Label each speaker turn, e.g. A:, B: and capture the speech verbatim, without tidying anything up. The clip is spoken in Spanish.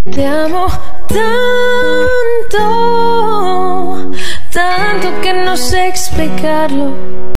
A: Te amo tanto, tanto que no sé explicarlo.